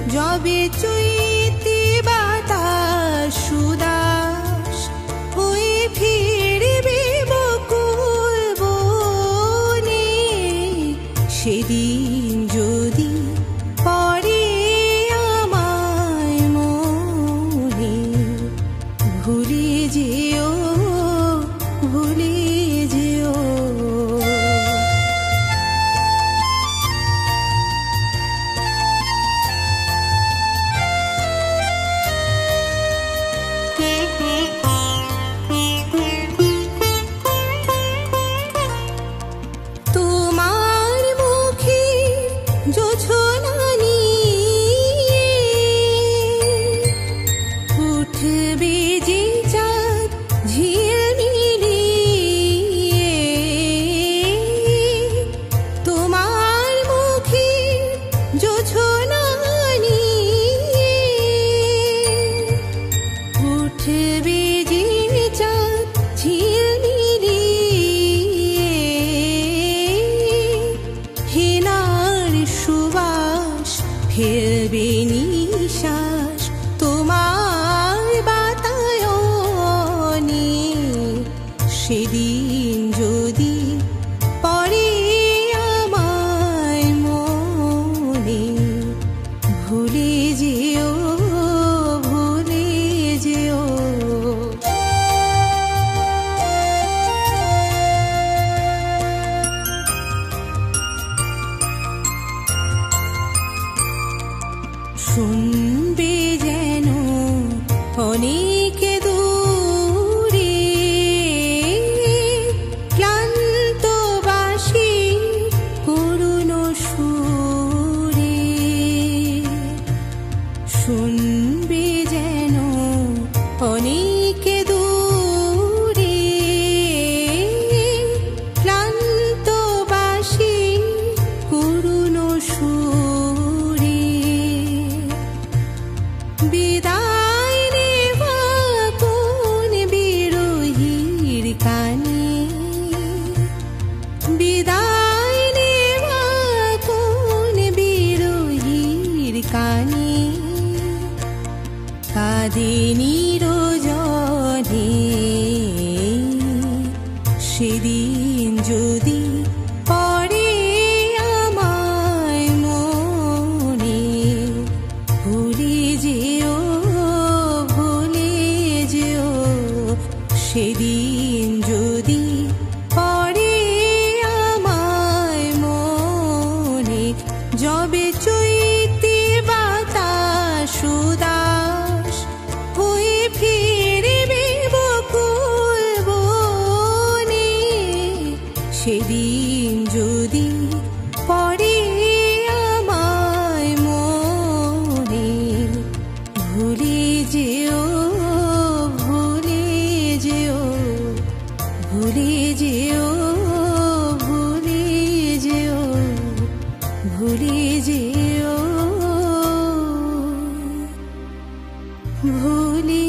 যবে চৈতি বাতাস উদাস হয়ে ফিরবে বকুল বনে, সেদিন যদি পড়ে আমায় মনে, ভুলে যেও ভুলে যেও। তোমার মুখে জোছনা নিয়ে উঠবে যে চাঁদ ঝিলমিলিয়ে, তোমার মুখে জোছনা নিয়ে উঠবে যে চাঁদ ঝিলমিলিয়ে, হেনার সুবাস ফেলবে নিঃশ্বাস তোমার বাতায়নে, সেদিন যদি পড়ে আমায় মনে, ভুলে যেও ভুলে যেও। শুনবে যেন অনেক দূরে ক্লান্ত বাঁশি করুণ সুরে, শুনবে যেন অনেক দূরে ক্লান্ত বাঁশি করুণ সুরে, বিদায় নেওয়া কোন বিরহীর কানে, বিদায় নেওয়া কোন বিরহীর কানে, কাঁদে নিরজনে, সেদিন যদি পড়ে আমায় মনে, ভুলে যেও ভুলে যেও। সেদিন যদি পড়ে আমায় মনে, যবে চৈতি বাতাস উদাস হয়ে ফিরবে বকুল বনে, সেদিন যদি পড়ে আমায় মনে, ভুলে যেও ভুলে যেও ভুলে যেও ভুলে যেও ভুলে যেও ভুলে